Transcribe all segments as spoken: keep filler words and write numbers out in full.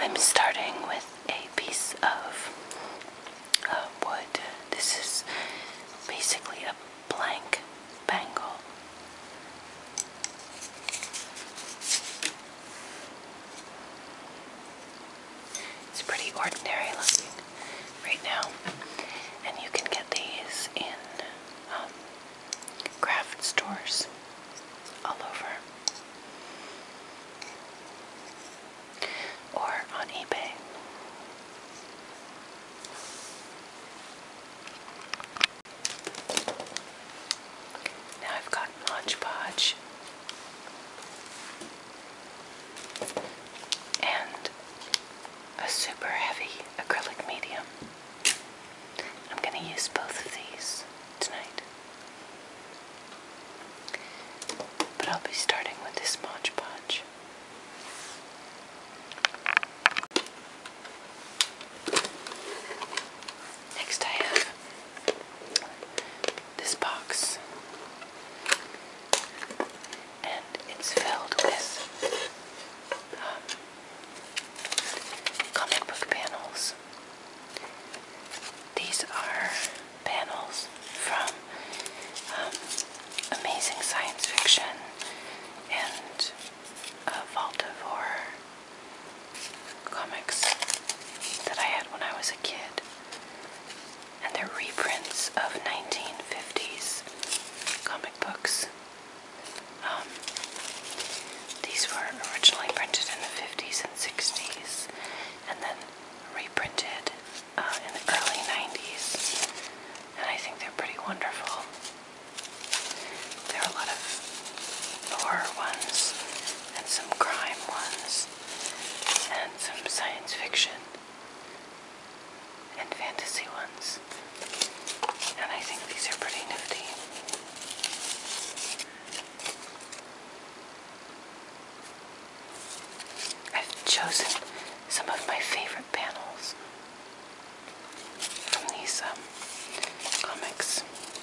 I'm starting with a piece of uh, wood. This is basically a blank bangle. It's pretty ordinary looking right now, and you can get these in um, craft stores all over, or on eBay. Now I've got Mod Podge and a super heavy acrylic medium. I'm going to use both of these tonight, but I'll be starting with this Mod Podge. Next I have this box, and it's filled with um, comic book panels. These are panels from um, amazing science fiction and uh, Vault of Horror comics that I had when I was a kid. And they're reprints of nineteen fifties comic books. Um, these were originally printed in the fifties and sixties, and then reprinted uh, in the early nineties, and I think they're pretty wonderful. There are a lot of horror ones, and some crime ones, and some science fiction and fantasy ones, and I think these are pretty nifty. I've chosen some of my favorite panels from these um, comics,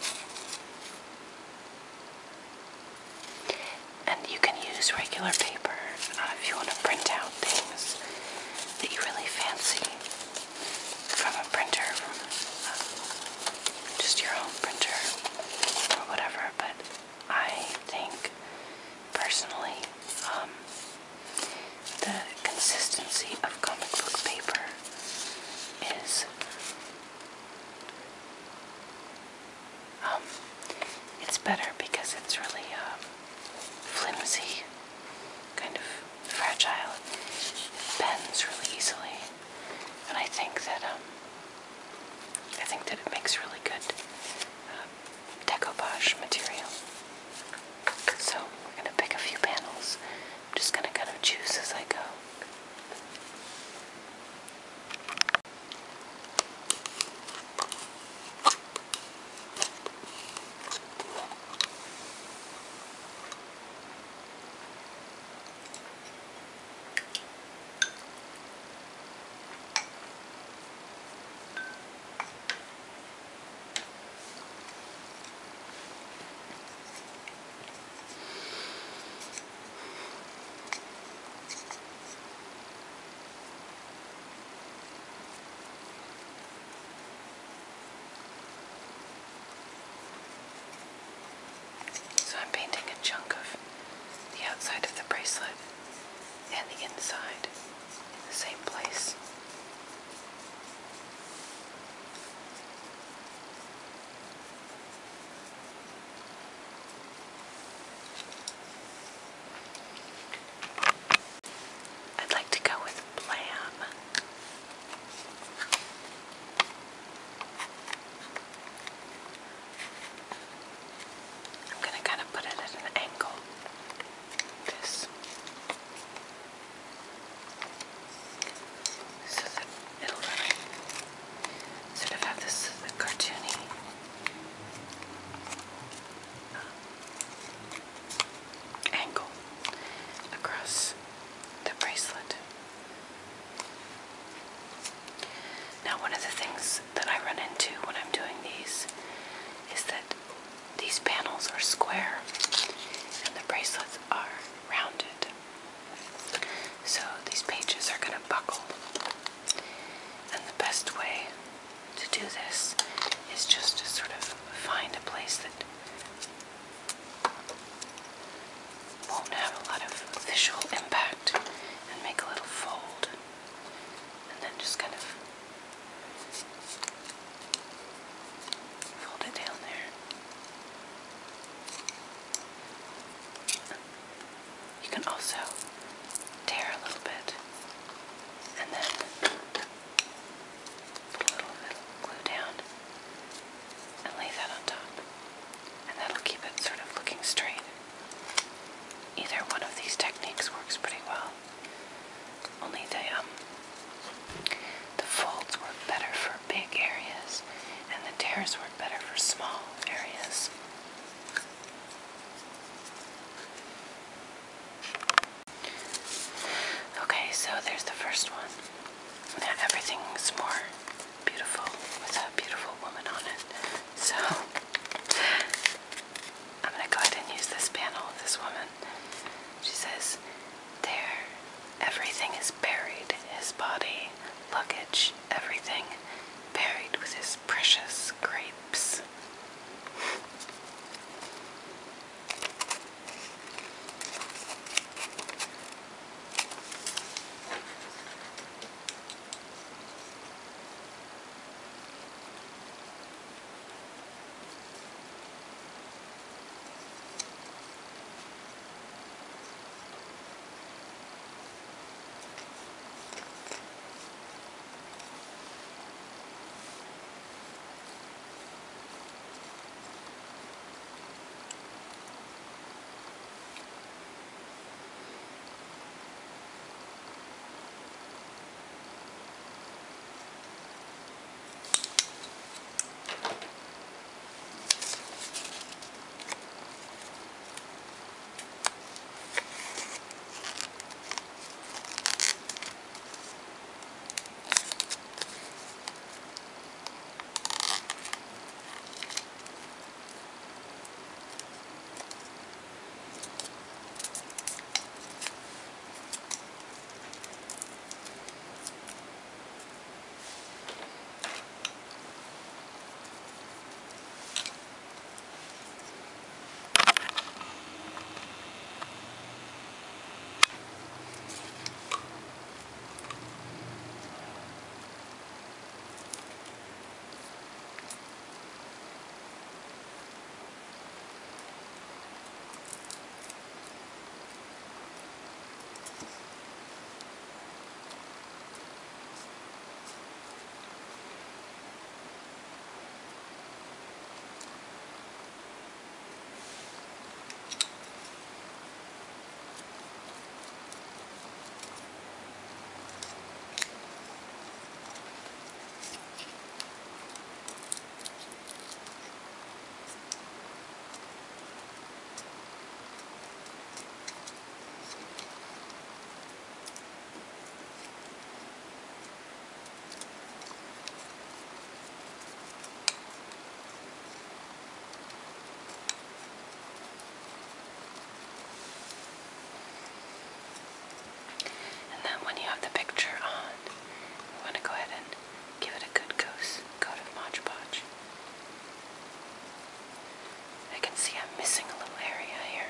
and you can use regular paper uh, if you want to print out things that you really fancy from a printer, from uh, just your own printer or whatever. But I think personally um, the consistency of comic book paper is um, it's better because it's really um, flimsy, kind of fragile. It bends really easily, and I think that um, I think that it makes really good uh, decoupage material. So we're going to pick a few panels. I'm just going to kind of choose as I go. So I'm painting a chunk of the outside of the bracelet and the inside in the same place. I'd like to go with Blam. I'm going to kind of put it at an angle, like this, so that it'll really sort of have this uh, cartoony uh, angle across the bracelet. Now, one of the things that I run into when I'm doing these is that these panels are square and the bracelets are rounded. So these pages are going to buckle also tear a little bit, and then put a little bit of glue down and lay that on top, and that'll keep it sort of looking straight. Either one of these techniques works pretty well, only the, um, the folds work better for big areas, and the tears work better for small areas. Okay, so there's the first one. Now everything's more beautiful with a beautiful woman on it. So I'm going to go ahead and use this panel of this woman. She says, there, everything is buried, his body, luggage, everything, buried with his precious grapes. When you have the picture on, you want to go ahead and give it a good coat, coat of Mod Podge. I can see I'm missing a little area here.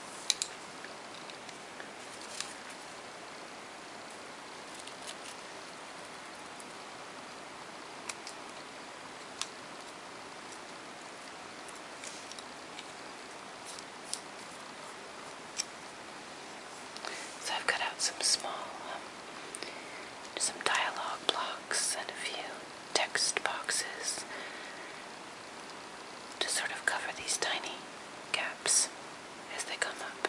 So I've cut out some small um, some dialogue blocks and a few text boxes to sort of cover these tiny gaps as they come up.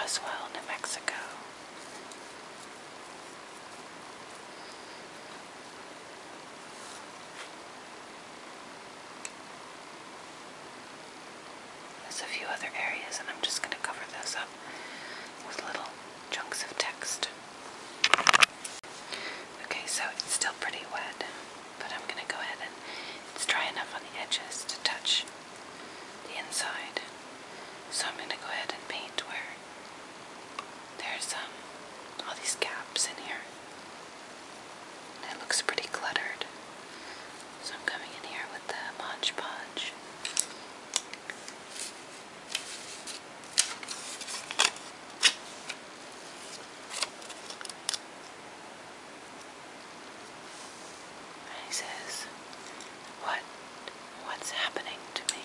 Roswell, New Mexico. There's a few other areas, and I'm just going to cover those up with little chunks of text. Okay, so it's still pretty wet, but I'm going to go ahead and it's dry enough on the edges to touch the inside. So I'm going to go ahead and paint where there's um, all these gaps in here. And it looks pretty cluttered. So I'm coming in here with the Mod Podge. And he says, what, what's happening to me?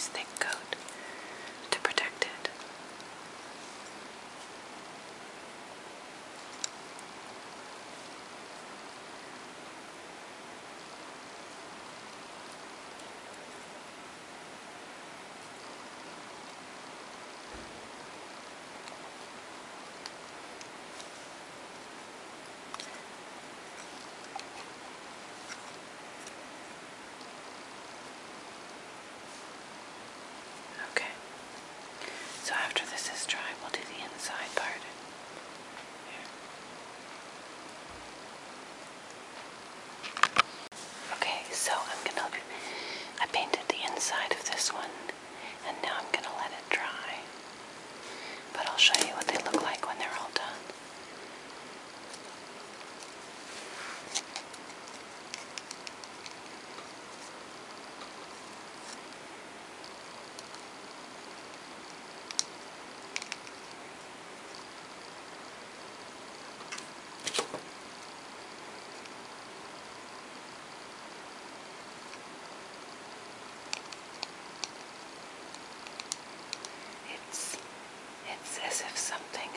nice thick coat to protect it. Okay, so after this is dry, we'll do the inside part. Here. Okay, so I'm gonna, I painted the inside of this one, and now I'm gonna let it dry. But I'll show you what they look like when they're all done. It's, it's as if something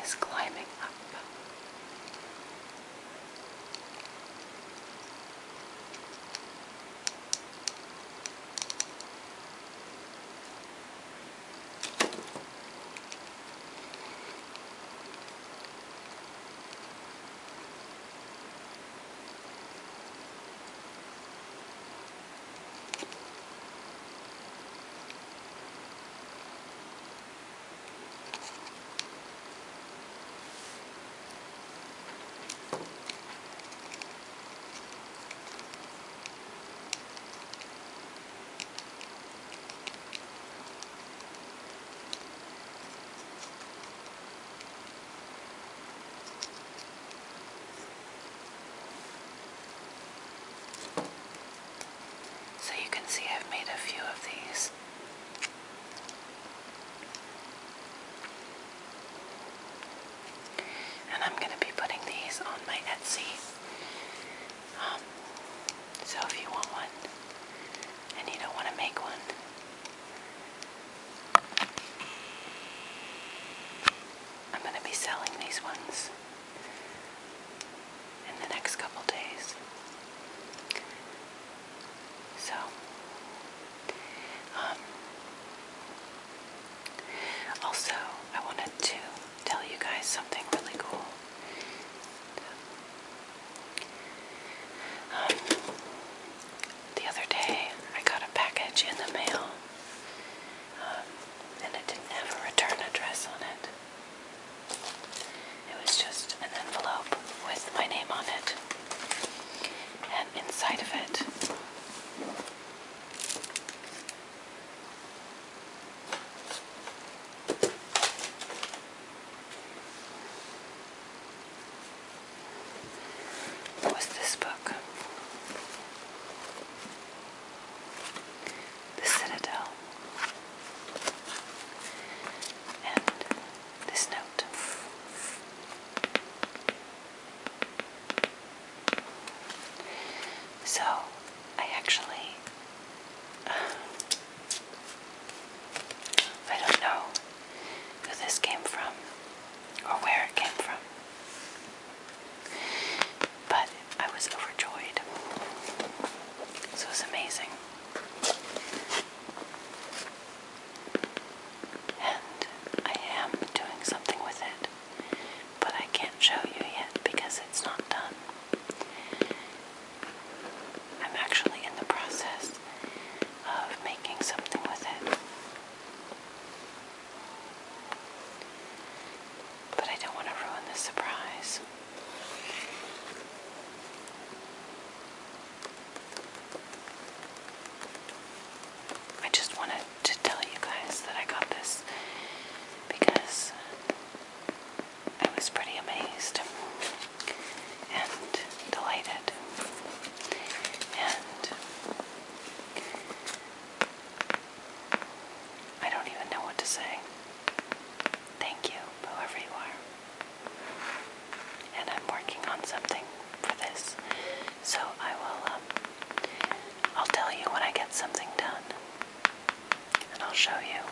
show you.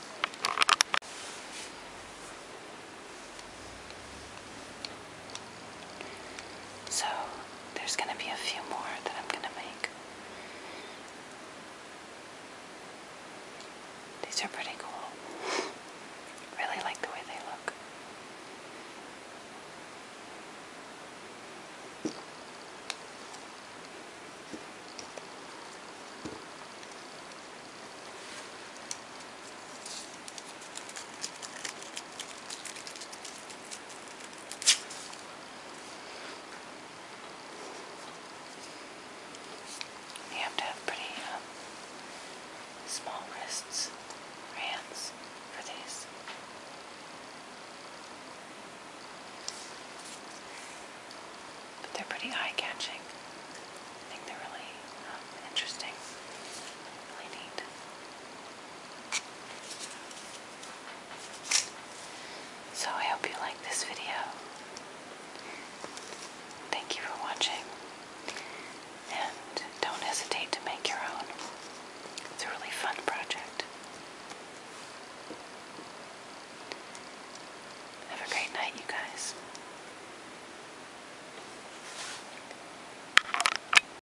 So there's going to be a few more that I'm going to make. These are pretty cool. Really like the way they look. You have to have pretty um, small wrists or hands for these. But they're pretty eye-catching. I think they're really um, interesting, really neat. So I hope you like this video. Thank you for watching. And don't hesitate to make your own. It's a really fun project. Have a great night, you guys.